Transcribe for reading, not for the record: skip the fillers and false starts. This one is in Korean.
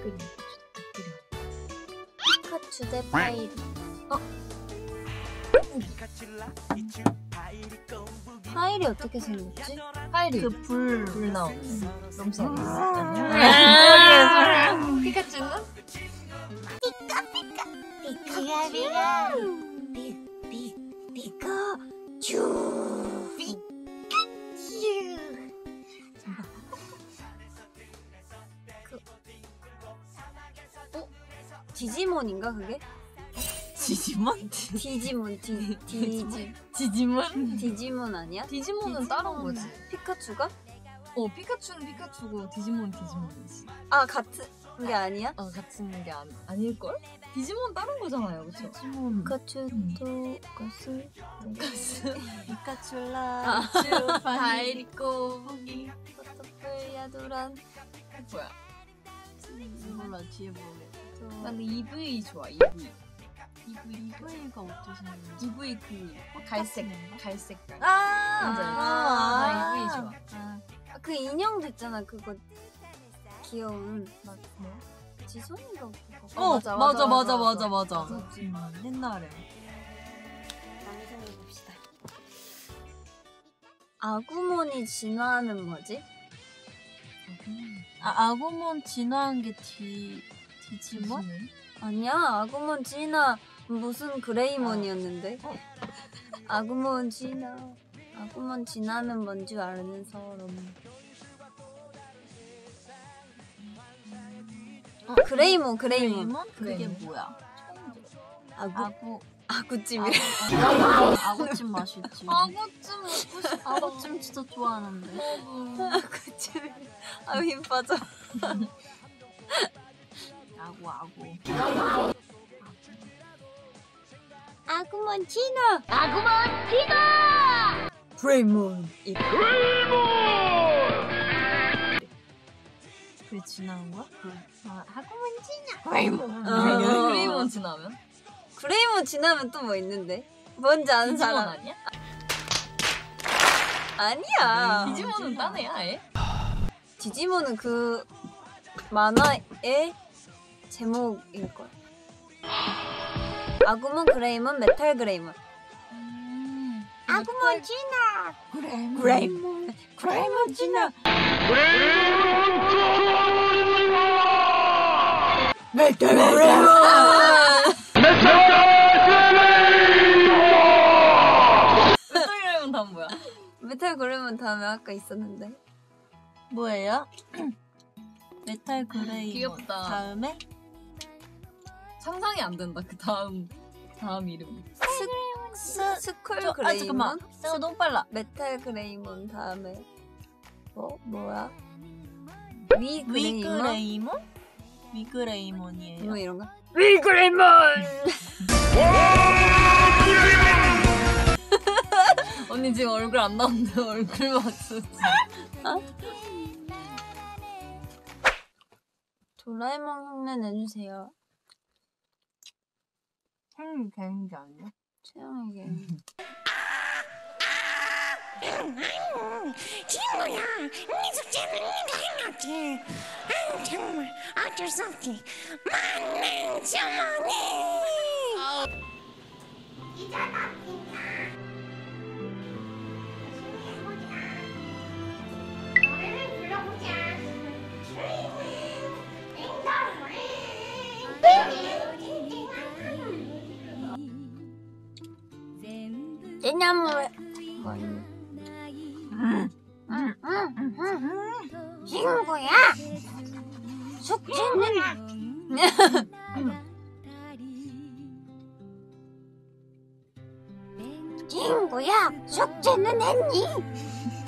피카츄 대 파이리. 파이리 어떻게 생겼지? 파이리 그 불 나오는 넘사. 피카츄는? 피카츄. 디지몬인가 그게? 디지몬? 디지몬 디지몬 아니야? 디지몬은 다른 거지. 피카츄가? 피카츄는 피카츄고 디지몬 디지몬이지. 아 같은 게 아니야? 같은 게 아닐걸? 디지몬 다른 거잖아요, 그쵸? 디지몬. 피카츄 돈가스 피카츄라. 파이리 꼬부기 버터플야 도란. 뭐야? 몰라 뒤에 모르겠어. 난 EV 좋아, EV. EV가 어떻게 생겼는지. EV 갈색. 나 EV 좋아. 그 인형도 있잖아 그거 귀여운 지손인가 그거. 맞아. 옛날에. 방송해봅시다. 아구몬이 진화하면 뭐지? 아구몬 진화한 게 디지몬? 아니야 아구몬 진화 무슨 그레이몬이었는데? 아구몬 진화는 뭔지 아는 사람. 그레이몬. 그게 뭐야? 아구찜이래. 아구찜 맛있지. 아구찜 먹고 싶어. 아구찜 진짜 좋아하는데. 아구찜. 힘 빠져. 아구. 아구몬 진화. 그레이몬. 그게 지나온 거야? 아구몬 진화. 그레이몬 지나면? 그레이몬 지나면 또 뭐 있는데? 뭔지 아는 디지몬 사람? 아니야? 아니야. 디지몬은 딴 애야, 아예? 디지몬은 그 만화의 제목일걸. 아구몬, 그레이몬, 메탈 그레이몬. 아구몬 진화. 그레이몬 진화. 메탈 그레이몬. 메탈 다음 뭐야? 메탈 그레이몬 다음에 아까 있었는데. 뭐예요? 메탈 그레이몬. 귀엽다. 다음에? 상상이 안 된다. 그 다음 이름. 스쿨 그레이몬. 잠깐만. 내가 너무 빨라. 메탈 그레이몬 다음에 뭐야? 위그레이몬이에요. 뭐 이런 거? 위그레이몬. 언니 지금 얼굴 안 나오는데 얼굴 박수. 도라에몽 흉내 내주세요. 생일 개인기 아니야? 최영에게. 친구야, 네 숙제는 네가 해놨지. 정말 어쩔 수 없지. 많은 주머니. 이잖아, 핑카. 노래를 불러보자. 쟤냐물. 친구야, 숙제는 친구야, 숙제는 했니?